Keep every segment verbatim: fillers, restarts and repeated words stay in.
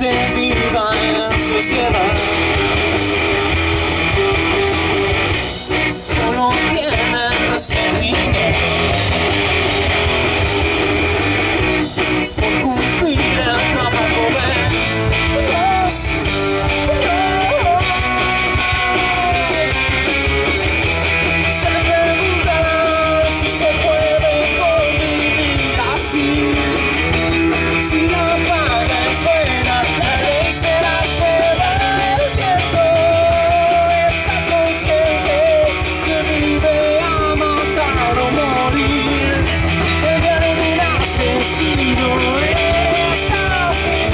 se viva en sociedad. Solo tienen resentimiento por cumplir el trabajo de Dios. Se preguntarán si se puede convivir así. Si la paga es buena, la ley será severa. El tiempo está consciente que vive a matar o morir. El día de un asesino es así.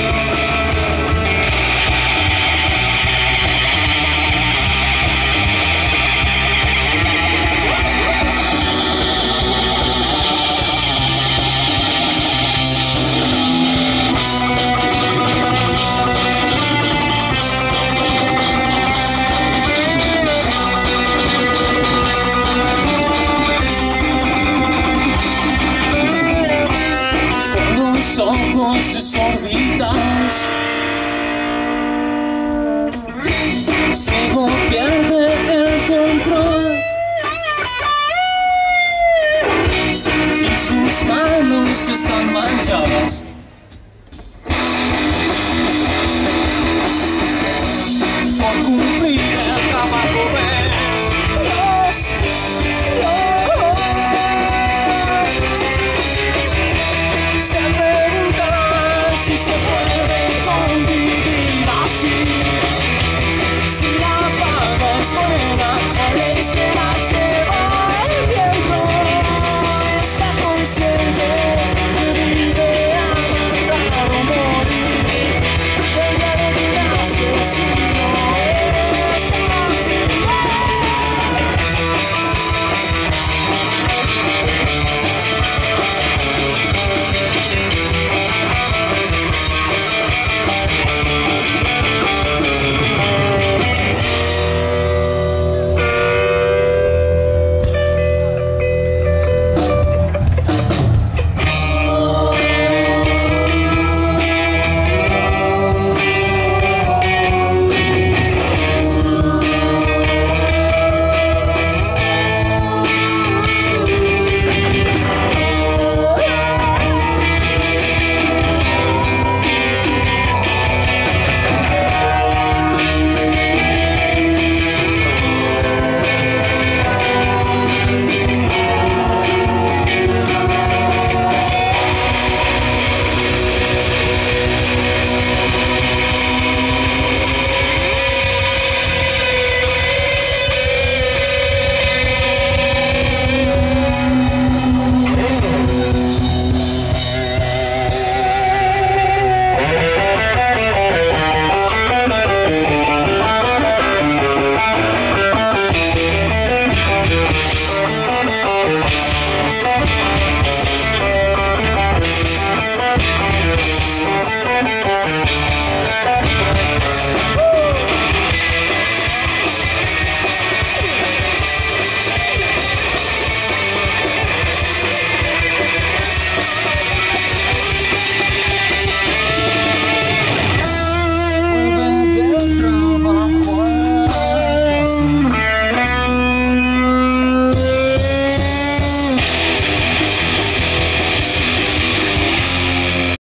Ojos desorbitados, ciego pierde el control y sus manos están manchadas por cumplir el trabajo de Dios. Si se puede convivir así, si la paga es buena, la ley será